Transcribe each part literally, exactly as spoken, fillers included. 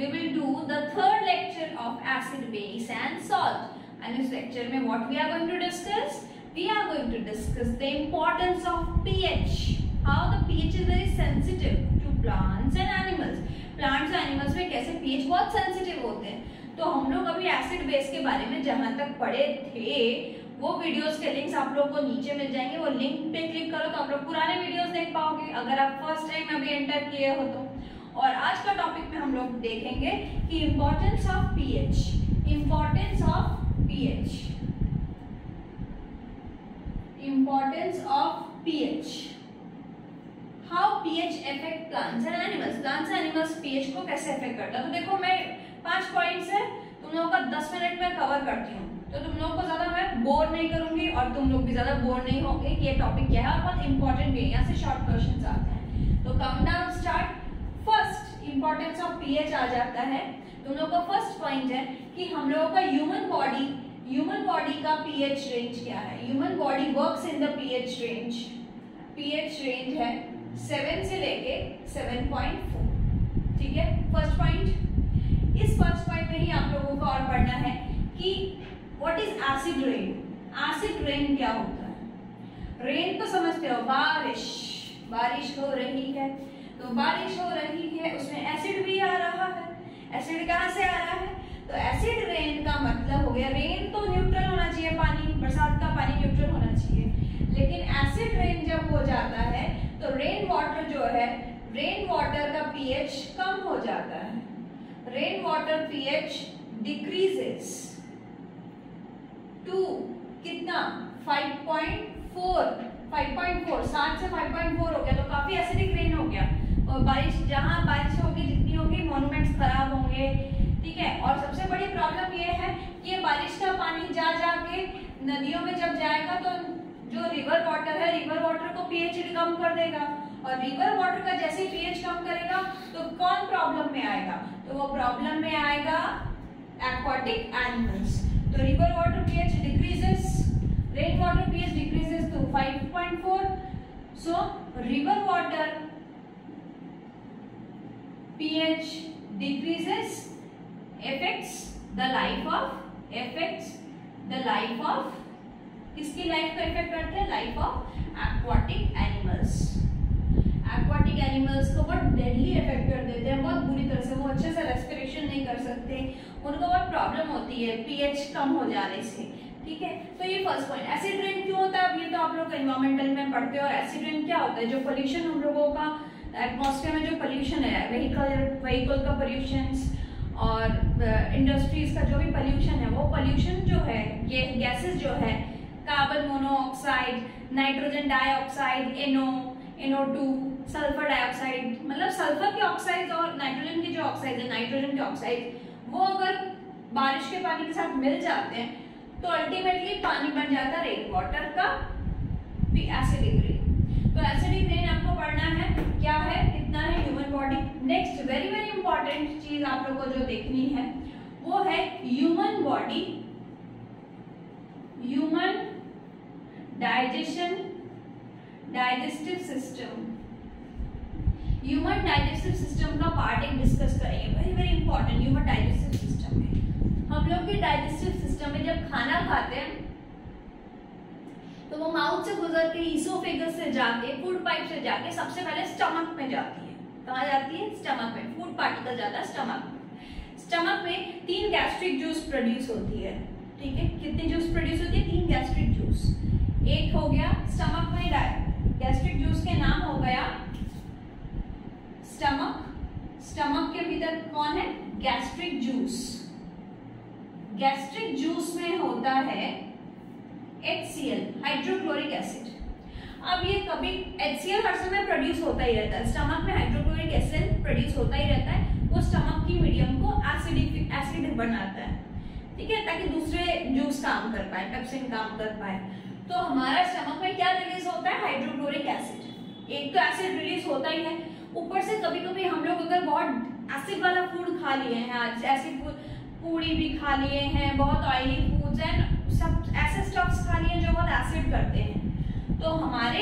we will do the third lecture of acid, base and salt. And इस lecture में what we are going to discuss? We are going to discuss the importance of pH. How the pH is very sensitive to plants and animals. Plants और animals में कैसे pH बहुत sensitive होते हैं. तो हम लोग अभी एसिड बेस के बारे में जहां तक पढ़े थे वो वीडियोस के लिंक्स आप लोग को नीचे मिल जाएंगे. वो लिंक पे क्लिक करो तो आप लोग पुराने वीडियोस देख पाओगे अगर आप फर्स्ट टाइम अभी एंटर किए हो तो. और आज का टॉपिक में हम लोग देखेंगे कि importance of pH. Importance of pH. Importance of pH. How pH affect plants and animals. Plants and animals pH को कैसे अफेक्ट करता है. तो देखो मैं पांच पॉइंट्स है तुम लोगों का दस मिनट में कवर करती हूँ तो तुम लोगों को ज्यादा मैं बोर नहीं करूंगी और तुम लोग भी ज्यादा बोर नहीं होंगे कि ये टॉपिक क्या है और बहुत इंपॉर्टेंट भी है. यहाँ से शॉर्ट क्वेश्चंस आते हैं. तो calm down start. First importance of pH आ जाता है. तुम लोगों का फर्स्ट पॉइंट है कि हम लोगों का ह्यूमन बॉडी ह्यूमन बॉडी का पीएच रेंज क्या है. Human body works in the pH range. PH range है सेवन से लेके सेवन पॉइंट फोर. ठीक है फर्स्ट पॉइंट. इस फर्स्ट पॉइंट में ही आप लोगों को और पढ़ना है कि what is acid rain. Acid rain क्या होता है. रेन तो समझते हो बारिश. बारिश हो रही है तो बारिश हो रही है उसमें एसिड भी आ रहा है. एसिड कहाँ से आ रहा है. तो एसिड रेन का मतलब हो गया रेन तो न्यूट्रल होना चाहिए. पानी बरसात का पानी न्यूट्रल होना चाहिए. लेकिन एसिड रेन जब हो जाता है तो रेन वाटर जो है रेन वाटर का पीएच कम हो जाता है. Rain water pH decreases to कितना five point four. Five point four सात से फाइव पॉइंट फोर हो गया तो काफी एसिडिक रेन हो गया. और बारिश जहां बारिश होगी जितनी होगी मॉन्यूमेंट्स खराब होंगे. ठीक है. और सबसे बड़ी प्रॉब्लम ये है कि ये बारिश का पानी जा जाके नदियों में जब जाएगा तो जो रिवर वाटर है रिवर वाटर को पीएच कम कर देगा. और रिवर वाटर का जैसे पीएच कम करेगा तो कौन प्रॉब्लम में आएगा. तो वो प्रॉब्लम में आएगा एक्वाटिक एनिमल्स. तो river water pH decreases. Rain water pH decreases to five point four. So river water pH decreases affects the life of affects the life of किसकी लाइफ को इफेक्ट करते हैं. Life of aquatic animals. Aquatic animals को बहुत deadly effect कर देते हैं बहुत बुरी तरह से. वो अच्छे से रेस्पिरेशन नहीं कर सकते. उनको बहुत प्रॉब्लम होती है पीएच कम हो जाने से. ठीक है. तो ये फर्स्ट पॉइंट. एसिड रेन क्यों होता है अब ये तो आप लोग एनवायरमेंटल में पढ़ते हो. एसिड रेन क्या होता है. जो पोल्यूशन हम लोगों का एटमॉस्फेयर में जो पोल्यूशन है व्हीकल व्हीकल का पोल्यूशन और इंडस्ट्रीज का जो भी पोल्यूशन है वो पोल्यूशन जो है ये गैसेस जो है carbon monoxide nitrogen dioxide NO NO two sulphur dioxide मतलब सल्फर के ऑक्साइड और नाइट्रोजन के जो ऑक्साइड है नाइट्रोजन के ऑक्साइड वो अगर बारिश के पानी के साथ मिल जाते हैं तो अल्टीमेटली पानी बन जाता है रेन वाटर का एसिडिक रेन. तो एसिडिक रेन आपको पढ़ना है क्या है कितना है human body. Next very very important चीज आप लोग को जो देखनी है वो है human body human digestion digestive system. Human digestive system का पार्ट एक डिस्कस करेंगे. Very very important. Human digestive system में हम लोग के डाइजेस्टिव सिस्टम में जब खाना खाते हैं तो वो माउथ से गुजर के ईसोफेगस से जाके फूड पाइप से जाके सबसे पहले स्टमक में जाती है. कहाँ जाती है. स्टमक में. फूड पार्टिकल जाता है स्टमक में. स्टमक में तीन गैस्ट्रिक जूस प्रोड्यूस होती है. ठीक है. कितनी जूस प्रोड्यूस होती है. तीन गैस्ट्रिक जूस. एक हो गया स्टमक में गैस्ट्रिक जूस के नाम हो गया स्टमक. स्टमक के भीतर कौन है गैस्ट्रिक जूस. गैस्ट्रिक जूस में होता है H C L hydrochloric acid. अब ये कभी एच सी एल हर समय प्रोड्यूस होता ही रहता है. स्टमक में हाइड्रोक्लोरिक एसिड प्रोड्यूस होता ही रहता है. वो स्टमक की मीडियम को एसिडिक एसिड बनाता है. ठीक है. ताकि दूसरे जूस काम कर पाए पेप्सिन काम कर पाए. तो हमारा स्टमक में क्या रिलीज होता है हाइड्रोक्लोरिक एसिड. एक तो एसिड रिलीज होता ही है ऊपर से कभी कभी हम लोग अगर बहुत एसिड वाला फूड खा लिए हैं आज एसिड पूड़ी भी खा लिए हैं बहुत ऑयली फूड्स एंड सब ऐसे स्टफ्स खा लिए जो बहुत एसिड करते हैं तो हमारे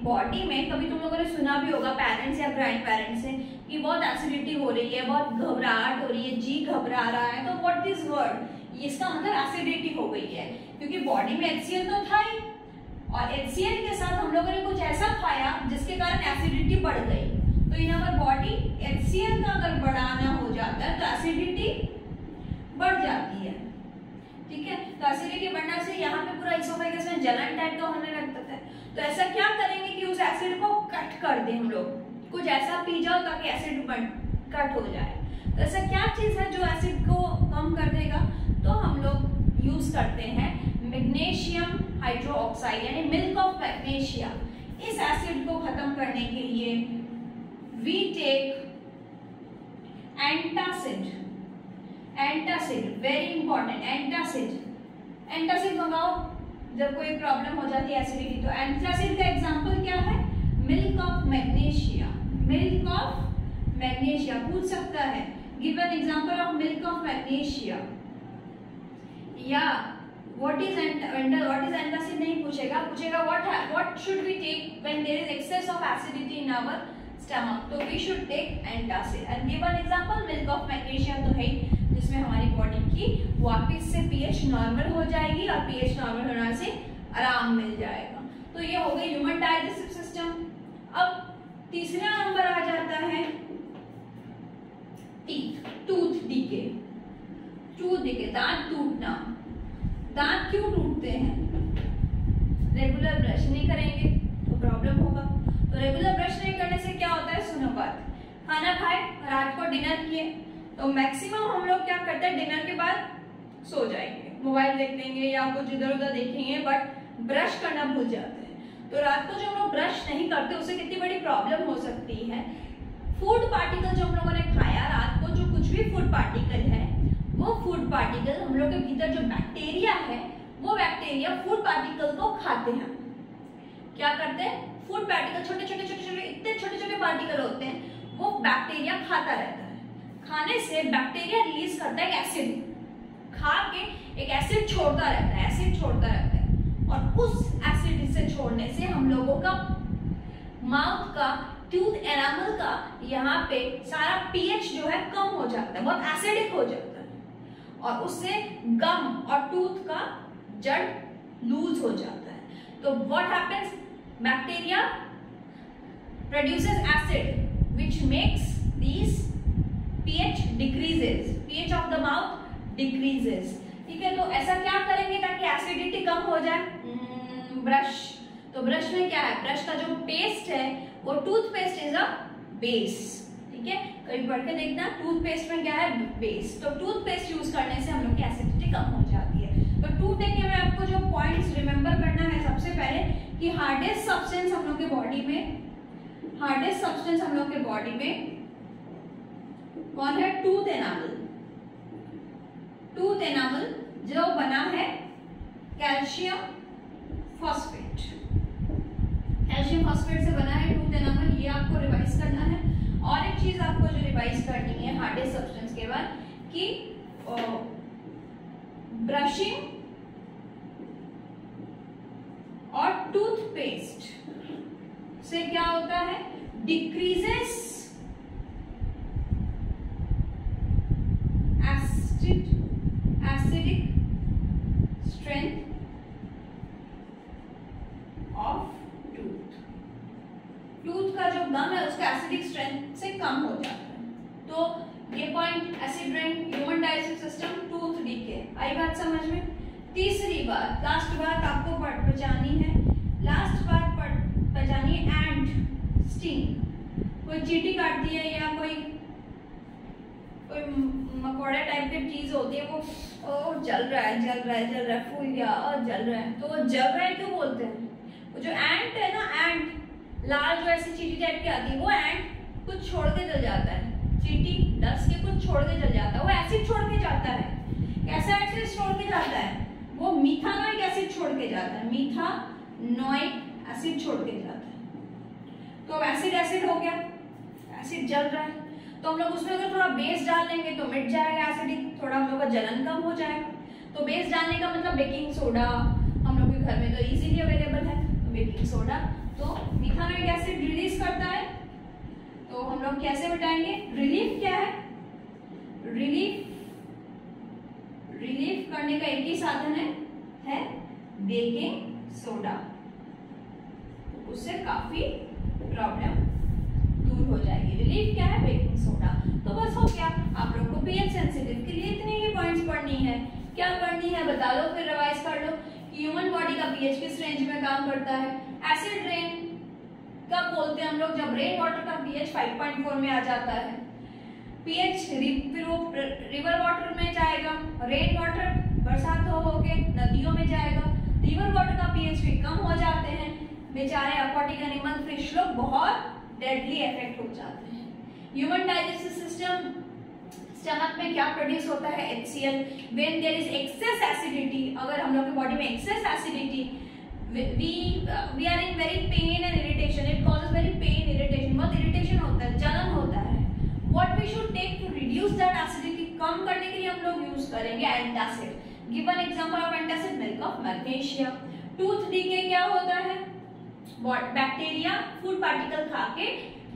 बॉडी में कभी तुम लोगों ने सुना भी होगा पेरेंट्स या ग्रैंड पेरेंट्स से कि बहुत एसिडिटी हो रही है, बहुत घबराहट हो रही है, जी घबरा रहा है, तो व्हाट इज वर्ड, इसका मतलब एसिडिटी हो गई है, क्योंकि बॉडी में एचसीएल तो था ही और एचसीएल के साथ हम लोगों ने कुछ ऐसा खाया जिसके कारण एसिडिटी बढ़ गई। तो इन अवर बॉडी एचसीएल का अगर बढ़ाना हो जाता है तो एसिडिटी बढ़ जाती है, ठीक है। तो एसिडिटी बढ़ने से यहाँ पे पूरा इसोफेगस में जलन टाइप का होने लगता है। तो ऐसा क्या करेंगे कि उस एसिड को कट कर दे, हम लोग कुछ ऐसा पी जाओ ताकि एसिड कट हो जाए। तो ऐसा क्या चीज है जो एसिड को कम कर देगा, तो हम लोग यूज करते हैं मैग्नीशियम हाइड्रोक्साइड यानी मिल्क ऑफ मैग्नीशिया। इस एसिड को खत्म करने के लिए we take antacid, antacid very important, antacid antacid मंगाओ जब कोई प्रॉब्लम हो जाती है एसिडिटी। तो एंटासिड का एग्जांपल क्या है, milk of magnesia, milk of magnesia पूछ सकता है, give an example of milk of magnesia, या what is what is antacid नहीं पूछेगा, पूछेगा what what should we take when there is excess of acidity in our stomach, तो we should take antacid and give an example milk of magnesia तो है जिसमें हमारी body की वापस से पीएच नॉर्मल हो जाएगी और पीएच नॉर्मल होने से आराम मिल जाएगा। तो ये हो गई ह्यूमन डाइजेस्टिव सिस्टम। अब तीसरा नंबर आ जाता है teeth, tooth decay, tooth decay दांत टूटना। दांत क्यों टूटते हैं, रेगुलर ब्रश नहीं करेंगे तो प्रॉब्लम होगा। तो रेगुलर ब्रश नहीं करने से क्या होता है, सुनो बात, खाना खाए, रात को डिनर किए, तो मैक्सिमम हम लोग क्या करते हैं डिनर के बाद सो जाएंगे, मोबाइल देख लेंगे या कुछ इधर उधर देखेंगे, बट ब्रश करना भूल जाते हैं। तो रात को जो हम लोग ब्रश नहीं करते उससे कितनी बड़ी प्रॉब्लम हो सकती है। फूड पार्टिकल जो हम लोगों ने खाया रात को, जो कुछ भी फूड पार्टिकल है, वो फूड पार्टिकल हम लोग के भीतर जो बैक्टीरिया है, वो बैक्टीरिया फूड पार्टिकल को खाते हैं। क्या करते हैं, फूड पार्टिकल छोटे छोटे छोटे छोटे इतने छोटे छोटे पार्टिकल होते हैं, वो बैक्टीरिया खाता रहता है। खाने से बैक्टीरिया रिलीज करता है एसिड, खा के एक एसिड छोड़ता रहता है, एसिड छोड़ता रहता है, और उस एसिड से छोड़ने से हम लोगों का माउथ का, टूथ एनामल का यहाँ पे सारा पीएच जो है कम हो जाता है, बहुत एसिडिक हो जाता है, और उससे गम और टूथ का जड़ लूज हो जाता है। तो what happens, bacteria produces acid which makes this pH decreases, pH of the mouth decreases, ठीक है। तो ऐसा क्या करेंगे ताकि एसिडिटी कम हो जाए, ब्रश। तो ब्रश में क्या है, ब्रश का जो पेस्ट है वो टूथपेस्ट इज अ बेस, ठीक है। कभी पढ़ के देखना, टूथपेस्ट में क्या है, बेस। तो टूथपेस्ट यूज करने से हम लोग की एसिडिटी कम हो जाती है। तो टूथ देखने में आपको जो पॉइंट्स रिमेंबर करना है, सबसे पहले कि हार्डेस्ट सब्सटेंस हम लोग के बॉडी में, हार्डेस्ट सब्सटेंस हम लोग के बॉडी में कौन है, टूथ एनामल। टूथ एनामल जो बना है कैल्शियम फॉस्फेट, कैल्शियम फॉस्फेट से बना है टूथ एनामल, ये आपको रिवाइज करना है। और एक चीज आपको जो रिवाइज करनी है हार्डेस्ट सब्सटेंस के बाद, कि ब्रशिंग और टूथपेस्ट से क्या होता है, decreases acidic strength of tooth. Tooth का जो गम है उसका एसिडिक स्ट्रेंथ से कम हो जाता है। तो ये point, acid rain, human digestive system, tooth decay, आई बात समझ में। तीसरी बात, लास्ट बात आपको पहचानी है, लास्ट बात पहचानी है, एंट स्टिंग। कोई चींटी काटती है या कोई कोई मकोड़े टाइप की चीज होती है, वो ओ जल रहा है जल रहा है जल रहा है फूल गया और जल रहा है, तो वो जल रहा है क्यों बोलते हैं, वो जो एंट है ना, एंट लाल जो ऐसी चींटी टाइप की आती है, वो एंट कुछ छोड़ के जल जाता है, चींटी डस के कुछ छोड़ के जल जाता है, वो एसिड छोड़ के जाता है। कैसा एसिड छोड़ के जाता है, वो मीथानोइक एसिड छोड़ के जाता है, मीथानोइक एसिड छोड़ के जाता है। तो अब एसिड एसिड हो गया, एसिड जल रहा है, तो हम लोग उसमें अगर थोड़ा बेस डाल देंगे तो मिट जाएगा एसिडिक, थोड़ा हम लोग का जलन कम हो जाएगा। तो बेस डालने का मतलब बेकिंग सोडा हम लोग के घर में तो इजीली अवेलेबल है, तो बेकिंग सोडा। तो मिथानोइक एसिड रिलीज करता है, तो हम लोग कैसे बताएंगे? रिलीफ क्या है? रिलीफ रिलीफ करने का एक ही साधन है है बेकिंग सोडा। तो उससे काफी प्रॉब्लम दूर हो जाएगी। रिलीफ क्या है? Baking soda. तो बस हो गया। आप लोग को पीएच सेंसिटिव के लिए इतने ही पॉइंट्स पढ़नी है। क्या पढ़नी है बता दो, फिर रिवाइज कर लो कि ह्यूमन बॉडी का पीएच किस रेंज में काम करता है। एसिड रेन कब बोलते हैं हम लोग? जब रेन वाटर का पीएच फाइव पॉइंट फोर में आ जाता है। पीएच फिर वो रिवर वाटर में जाएगा, रेन वाटर बरसात हो होके नदियों में जाएगा। रिवर वाटर का पीएच भी कम हो जाते हैं, बेचारे aquatic एनिमल फिश लोग बहुत डेडली इफेक्ट हो जाते हैं। ह्यूमन डाइजेस्टिव सिस्टम स्टमक में क्या प्रोड्यूस होता है? H C l। When there is excess acidity, अगर हम लोग की बॉडी में excess acidity, we we are in very pain and irritation, it causes very pain irritation, बहुत इरिटेशन होता है, जलन होता है। what we should take to reduce that acidity, कम करने के लिए हम लोग यूज करेंगे antacid. Give an example of antacid, milk of magnesia. Tooth decay क्या होता है? बैक्टीरिया फूड पार्टिकल खा के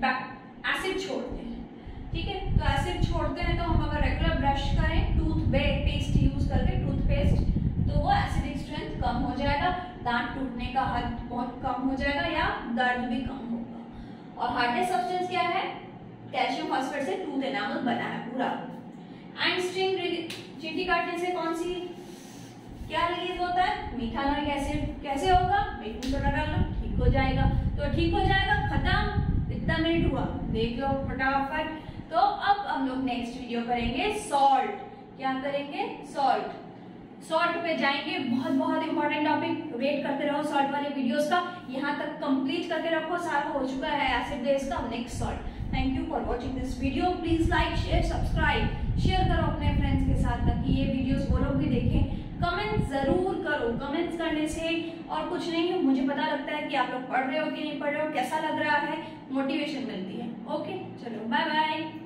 एसिड छोड़ते हैं, ठीक है। तो एसिड छोड़ते हैं, तो हम अगर रेगुलर ब्रश करें टूथ पेस्ट यूज करके टूथपेस्ट, तो वो एसिडिक स्ट्रेंथ कम हो जाएगा, दांत टूटने का हद बहुत कम हो जाएगा या दर्द भी कम होगा। और हार्डेस्ट सब्सटेंस क्या है? कैल्शियम फॉस्फेट से टूथ एनामल बना है पूरा। एंड स्ट्रिंग चींटी काटने से कौन सी क्या रिलीज होता है? Methanoic acid. कैसे होगा? बेकिंग सोडा डालना, ठीक हो जाएगा। तो ठीक हो जाएगा, खत्म। इतना मिनट हुआ, देख लो फटाफट। तो अब हम लोग नेक्स्ट वीडियो करेंगे सॉल्ट। क्या करेंगे? सॉल्ट। सॉल्ट पे जाएंगे, बहुत बहुत इंपॉर्टेंट टॉपिक। वेट करते रहो सॉल्ट वाले वीडियोस का, यहाँ तक कंप्लीट करके रखो। सारा हो चुका है एसिड बेस का, next salt. Thank you for watching this video. Please like share subscribe share करो अपने फ्रेंड्स के साथ, ताकि ये वीडियोस वो लोग भी देखें। कमेंट जरूर करो, कमेंट्स करने से और कुछ नहीं, मुझे पता लगता है कि आप लोग पढ़ रहे हो कि नहीं पढ़ रहे हो, कैसा लग रहा है, मोटिवेशन मिलती है। ओके, चलो बाय बाय।